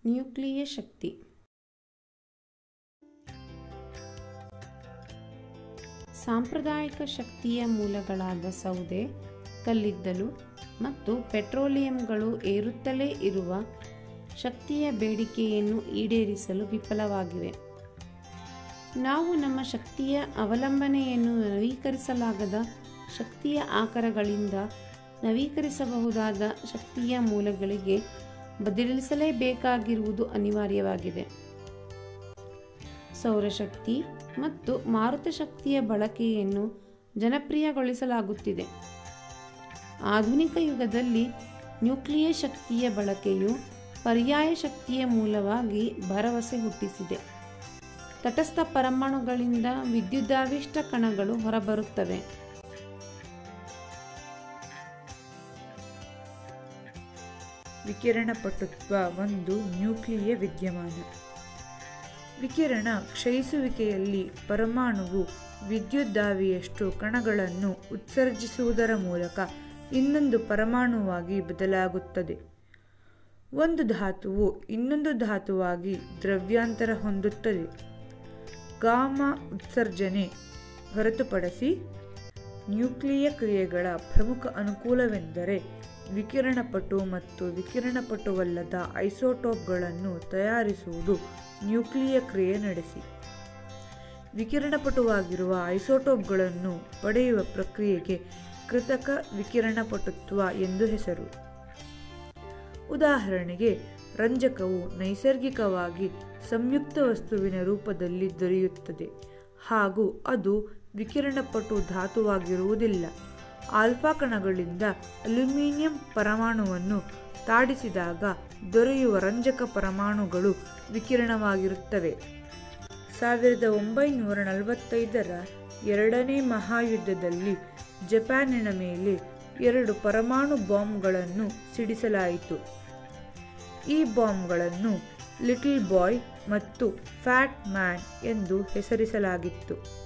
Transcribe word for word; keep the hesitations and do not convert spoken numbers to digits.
Nuclei ಶಕ್ತಿ. ಸಾಂಪ್ರದಾಯಿಕ ಶಕ್ತಿಯ ಮೂಲಗಳಾದ ಸೌದೆ, ಕಲ್ಲಿದ್ದಲು ಮತ್ತು ಪೆಟ್ರೋಲಿಯಂಗಳು ಏರುತ್ತಲೇ ಇರುವ ಶಕ್ತಿಯ ಬೇಡಿಕೆಯನ್ನು ಈಡೇರಿಸಲು ವಿಫಲವಾಗಿವೆ. ನಾವು ನಮ್ಮ ಶಕ್ತಿಯ ಅವಲಂಬನೆಯನ್ನು ನವೀಕರಿಸಲಾಗದ ಶಕ್ತಿಯ ಆಕರಗಳಿಂದ ನವೀಕರಿಸಬಹುದಾದ ಶಕ್ತಿಯ ಮೂಲಗಳಿಗೆ ಬದಲಿಸಲೇಬೇಕಾಗಿರುವುದು ಅನಿವಾರ್ಯವಾಗಿದೆ. ಸೌರಶಕ್ತಿ ಮತ್ತು ಮಾರುತ ಶಕ್ತಿಯ ಬಳಕೆಯನ್ನು ಜನಪ್ರಿಯಗೊಳಿಸಲಾಗುತ್ತಿದೆ. ಆಧುನಿಕ ಯುಗದಲ್ಲಿ ನ್ಯೂಕ್ಲಿಯ ಶಕ್ತಿಯ ಬಳಕೆಯು ಪರ್ಯಾಯ ಶಕ್ತಿಯ ಮೂಲವಾಗಿ ಭರವಸೆ ಹುಟ್ಟಿಸಿದೆ. ತಟಸ್ಥ ಪರಮಾಣುಗಳಿಂದ ವಿದ್ಯುದಾವಿಷ್ಟ ಕಣಗಳು ಹೊರಬರುತ್ತವೆ. ವಿಕಿರಣಪಟುತ್ವ ಒಂದು ನ್ಯೂಕ್ಲಿಯ ವಿದ್ಯಮಾನ. ವಿಕಿರಣ ಕ್ಷಯಿಸುವಿಕೆಯಲ್ಲಿ ಪರಮಾಣುವು ವಿದ್ಯುದ್ದಾವಿಯಷ್ಟು ಕಣಗಳನ್ನು ಉತ್ಸರ್ಜಿಸುವುದರ ಮೂಲಕ ಇನ್ನೊಂದು ಪರಮಾಣುವಾಗಿ ಬದಲಾಗುತ್ತದೆ. ಒಂದು ಧಾತುವು ಇನ್ನೊಂದು ಧಾತುವಾಗಿ ದ್ರವ್ಯಾಂತರ ಹೊಂದುತ್ತದೆ. ಗಾಮಾ ಉತ್ಸರ್ಜನೆ ಹೊರತುಪಡಿಸಿ ನ್ಯೂಕ್ಲಿಯ ಕ್ರಿಯೆಗಳ ಪ್ರಮುಖ ಅನುಕೂಲವೆಂದರೆ ವಿಕಿರಣಪಟು ಮತ್ತು ವಿಕಿರಣಪಟುವಲ್ಲದ ಐಸೋಟೋಪ್ಗಳನ್ನು ತಯಾರಿಸುವುದು. ನ್ಯೂಕ್ಲಿಯ ಕ್ರಿಯೆ ನಡೆಸಿ ವಿಕಿರಣಪಟುವಾಗಿರುವ ಐಸೋಟೋಪ್ಗಳನ್ನು ಪಡೆಯುವ ಪ್ರಕ್ರಿಯೆಗೆ ಕೃತಕ ವಿಕಿರಣಪಟುತ್ವ ಎಂದು ಹೆಸರು. ಉದಾಹರಣೆಗೆ, ರಂಜಕವು ನೈಸರ್ಗಿಕವಾಗಿ ಸಂಯುಕ್ತ ವಸ್ತುವಿನ ರೂಪದಲ್ಲಿ ದೊರೆಯುತ್ತದೆ ಹಾಗೂ ಅದು ವಿಕಿರಣಪಟು ಧಾತುವಾಗಿರುವುದಿಲ್ಲ. ಆಲ್ಫಾ ಕಣಗಳಿಂದ ಅಲ್ಯೂಮಿನಿಯಂ ಪರಮಾಣುವನ್ನು ತಾಡಿಸಿದಾಗ ದೊರೆಯುವ ರಂಜಕ ಪರಮಾಣುಗಳು ವಿಕಿರಣವಾಗಿರುತ್ತವೆ. ಸಾವಿರದ ಒಂಬೈನೂರ ನಲವತ್ತೈದರ ಎರಡನೇ ಮಹಾಯುದ್ಧದಲ್ಲಿ ಜಪಾನಿನ ಮೇಲೆ ಎರಡು ಪರಮಾಣು ಬಾಂಬ್ಗಳನ್ನು ಸಿಡಿಸಲಾಯಿತು. ಈ ಬಾಂಬ್ಗಳನ್ನು ಲಿಟಲ್ ಬಾಯ್ ಮತ್ತು ಫ್ಯಾಟ್ ಮ್ಯಾನ್ ಎಂದು ಹೆಸರಿಸಲಾಗಿತ್ತು.